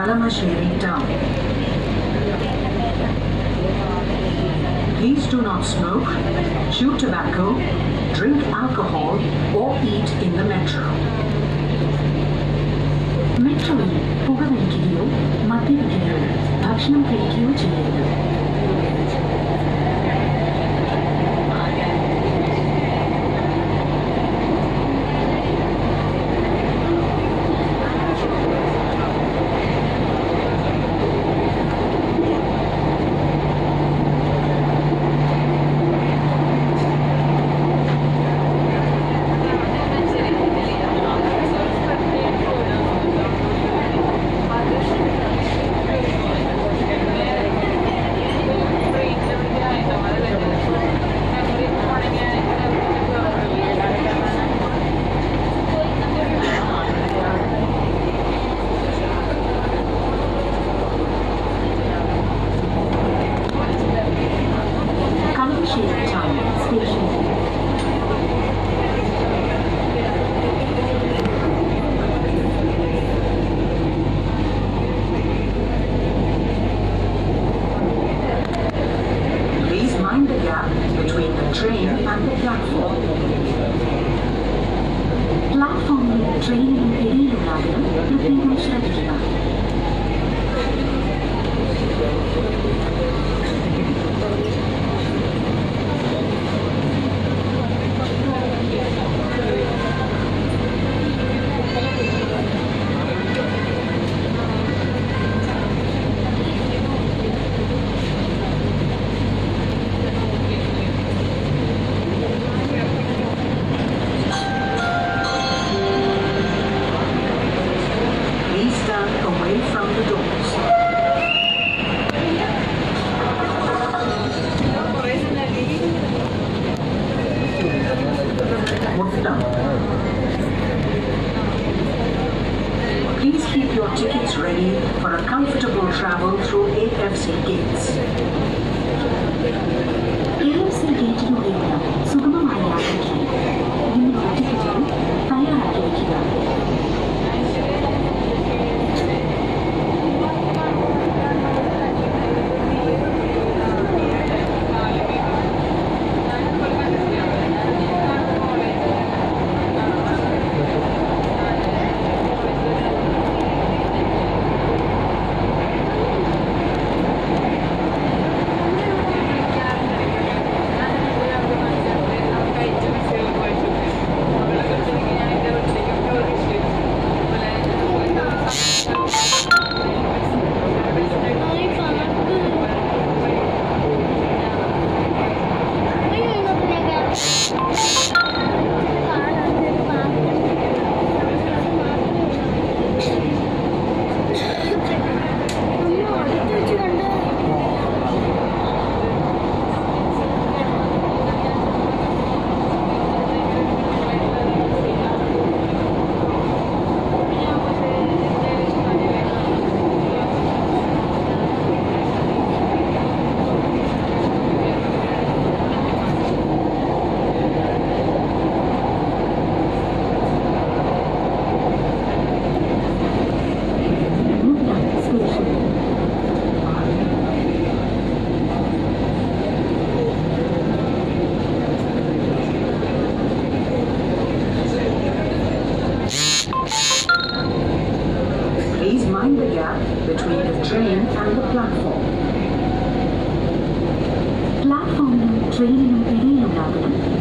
Kalamassery town. Please do not smoke, chew tobacco, drink alcohol, or eat in the metro. മെട്രോയിൽ പുകവലിക്കുകയോ മദ്യപിക്കുകയോ ഭക്ഷണം കഴിക്കുകയോ ചെയ്യരുത്. Between the train and the platform. പ്ലാറ്റ്ഫോമിൽ ട്രെയിനിനും ഇടയിലുള്ളതിനും പ്രത്യേകം ശ്രദ്ധിക്കുക. Away from the doors. What's done? Please keep your tickets ready for a comfortable travel through AFC gates. AFC ഗേറ്റിലൂടെയുള്ള സുഗമമായ യാത്രയ്ക്കായി നിങ്ങളുടെ ടിക്കറ്റുകൾ തയ്യാറാക്കി വയ്ക്കുക. Please mind the gap between the train and the platform. പ്ലാറ്റ്ഫോമിനും ട്രെയിനിനും ഇടയിലുള്ളതിനും